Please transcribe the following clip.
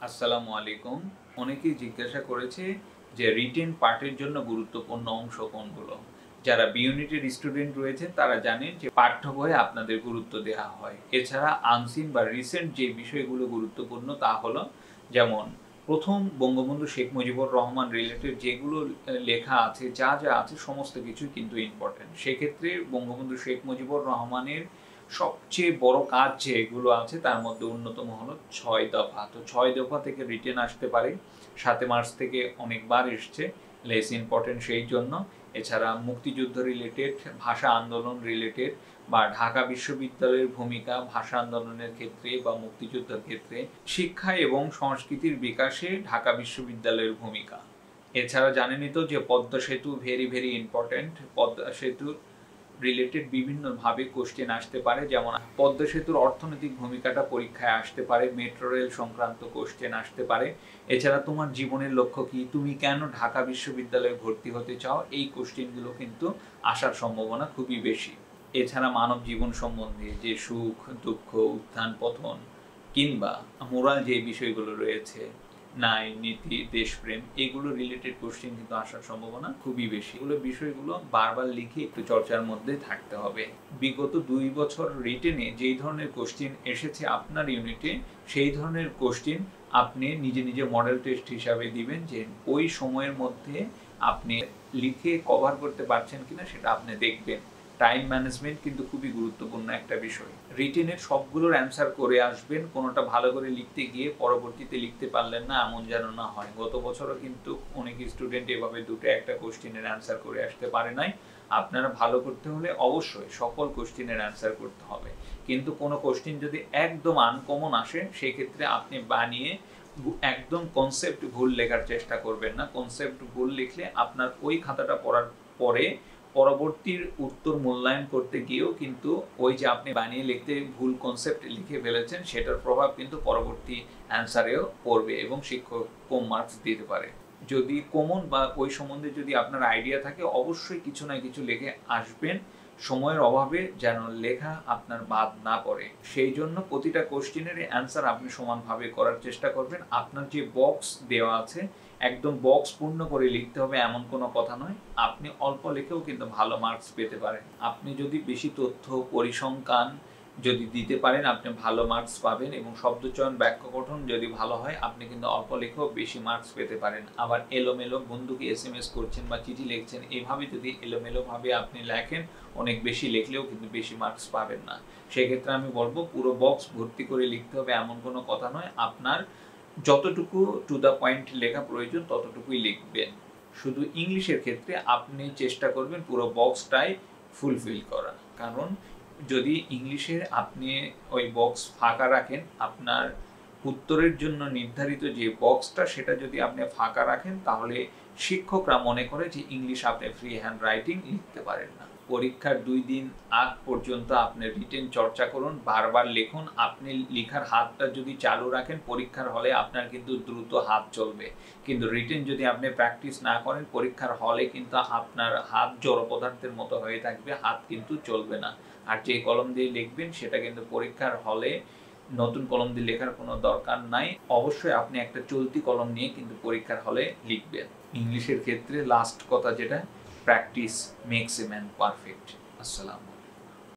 আসসালামু আলাইকুম। অনেকেই জিজ্ঞাসা করেছে যে রিটেন পার্টের জন্য গুরুত্বপূর্ণ অংশ কোনগুলো? যারা বি ইউনিটের স্টুডেন্ট রয়েছে তারা জানেন যে পাঠ্য বইয়ে আপনাদের গুরুত্ব দেওয়া হয়। এছাড়া আনসিন বা রিসেন্ট যে বিষয়গুলো গুরুত্বপূর্ণ তা হলো যেমন প্রথম বঙ্গবন্ধু শেখ মুজিবুর রহমান রিলেটেড যেগুলো লেখা আছে, যা আছে সমস্ত কিছুই কিন্তু ইম্পর্টেন্ট। সেক্ষেত্রে বঙ্গবন্ধু শেখ মুজিবুর রহমানের সবচেয়ে বড় কাজ যেগুলো আছে তার মধ্যে অন্যতম হলো ৬ দফা। তো ৬ দফা থেকে রিটেন আসতে পারে। ৭ মার্চ থেকে অনেকবার এসছে, লেস ইম্পর্টেন্ট সেই জন্য। এছাড়া মুক্তিযুদ্ধ রিলেটেড, ভাষা আন্দোলন রিলেটেড বা ঢাকা বিশ্ববিদ্যালয়ের ভূমিকা ভাষা আন্দোলনের ক্ষেত্রে বা মুক্তিযুদ্ধের ক্ষেত্রে, শিক্ষা এবং সংস্কৃতির বিকাশে ঢাকা বিশ্ববিদ্যালয়ের ভূমিকা। এছাড়া জানেনই তো যে পদ্মা সেতু ভেরি ইম্পর্টেন্ট। পদ্মা সেতু রিলেটেড বিভিন্নভাবে কোশ্চেন আসতে পারে, যেমন পদ্মা সেতুর অর্থনৈতিক ভূমিকাটা পরীক্ষায় আসতে পারে, মেট্রো রেল সংক্রান্ত কোশ্চেন আসতে পারে। এছাড়া তোমার জীবনের লক্ষ্য কি, তুমি কেন ঢাকা বিশ্ববিদ্যালয়ে ভর্তি হতে চাও, এই কোশ্চেনগুলো কিন্তু আসার সম্ভাবনা খুবই বেশি। এছাড়া মানব জীবন সম্বন্ধে যে সুখ দুঃখ উত্থান পতন কিংবা মোরাল যে বিষয়গুলো রয়েছে, ন্যায় নীতি দেশপ্রেম, এগুলো রিলেটেড কোশ্চেন কিন্তু আসার সম্ভাবনা খুবই বেশি। এগুলো বিষয়গুলো বারবার লিখে একটু চর্চার মধ্যে থাকতে হবে। বিগত ২ বছর রিটেনে যেই ধরনের কোশ্চেন এসেছে আপনার ইউনিটে, সেই ধরনের কোশ্চেন আপনি নিজে মডেল টেস্ট হিসাবে দিবেন যে ওই সময়ের মধ্যে আপনি লিখে কভার করতে পারছেন কিনা সেটা আপনি দেখবেন। টাইম ম্যানেজমেন্ট কিন্তু খুবই গুরুত্বপূর্ণ একটা বিষয়। রিটেনের সবগুলোর অ্যান্সার করে আসবেন, কোনোটা ভালো করে লিখতে গিয়ে পরবর্তীতে লিখতে পারলেন না এমন যেন না হয়। গত বছরও কিন্তু অনেক স্টুডেন্ট এভাবে দুটো একটা কোশ্চেনের অ্যান্সার করে আসতে পারে নাই। আপনারা ভালো করতে হলে অবশ্যই সকল কোশ্চেনের অ্যান্সার করতে হবে, কিন্তু কোনো কোশ্চেন যদি একদম আনকমন আসে সেক্ষেত্রে আপনি বানিয়ে একদম কনসেপ্ট ভুল লেখার চেষ্টা করবেন না। কনসেপ্ট ভুল লিখলে আপনার ওই খাতাটা পড়ার পরে পরবর্তীর উত্তর মূল্যায়ন করতে গিয়েও কিন্তু ওই যে আপনি বানিয়ে লিখতে ভুল কনসেপ্ট লিখে ফেলেছেন সেটার প্রভাব কিন্তু পরবর্তী অ্যান্সারেও পড়বে এবং শিক্ষক কম মার্কস দিতে পারে। যদি কমন বা ওই সম্বন্ধে যদি আপনার আইডিয়া থাকে অবশ্যই কিছু না কিছু লিখে আসবেন, সময়ের অভাবে যেন লেখা আপনার বাদ না পড়ে। সেই জন্য প্রতিটা কোশ্চেনের অ্যান্সার আপনি সমানভাবে করার চেষ্টা করবেন। আপনার যে বক্স দেওয়া আছে একদম বক্স পূর্ণ করে লিখতে হবে এমন কোনো কথা নয়। আপনি অল্প লিখেও কিন্তু ভালো মার্কস পেতে পারেন। আপনি যদি বেশি তথ্য পরিসংখ্যান যদি দিতে পারেন আপনি ভালো মার্কস পাবেন, এবং শব্দচয়ন বাক্য গঠন যদি ভালো হয় আপনি কিন্তু অল্প লিখেও বেশি মার্কস পেতে পারেন। আবার এলোমেলো বন্ধুকে এসএমএস করছেন বা চিঠি লিখছেন, এভাবে যদি এলোমেলোভাবে আপনি লেখেন অনেক বেশি লিখলেও কিন্তু বেশি মার্কস পাবেন না। সেক্ষেত্রে আমি বলবো পুরো বক্স ভর্তি করে লিখতে হবে এমন কোনো কথা নয়। আপনার যতটুকু টু দ্য পয়েন্ট লেখা প্রয়োজন ততটুকুই লিখবেন। শুধু ইংলিশের ক্ষেত্রে আপনি চেষ্টা করবেন পুরো বক্সটাই ফুলফিল করা, কারণ যদি ইংলিশে আপনি ওই বক্স ফাঁকা রাখেন, আপনার উত্তরের জন্য নির্ধারিত যে বক্সটা সেটা যদি আপনি ফাঁকা রাখেন তাহলে শিক্ষকরা মনে করে যে ইংলিশ আপনি ফ্রি হ্যান্ড রাইটিং লিখতে পারেন না। পরীক্ষার ২ দিন আগ পর্যন্ত আপনি রিটেন চর্চা করুন, বারবার লিখুন। আপনি লিখার হাতটা যদি চালু রাখেন পরীক্ষার হলে আপনার কিন্তু দ্রুত হাত চলবে, কিন্তু রিটেন যদি আপনি প্র্যাকটিস না করেন পরীক্ষার হলে কিন্তু আপনার হাত জড় পদার্থের মতো হয়ে থাকবে, হাত কিন্তু চলবে না। আর যে কলম দিয়ে লিখবেন সেটা কিন্তু পরীক্ষার হলে নতুন কলম দিয়ে লেখার কোনো দরকার নাই। অবশ্যই আপনি একটা চলতি কলম নিয়ে কিন্তু পরীক্ষার হলে লিখবেন। ইংলিশের ক্ষেত্রে লাস্ট কথা যেটা, practice makes a man perfect. আসসালাম।